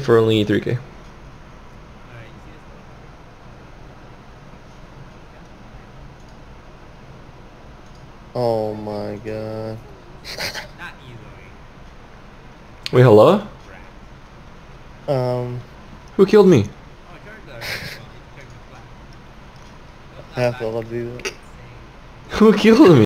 for only 3K. Oh my god. Wait, hello? Who killed me? I have to love you. Who killed me?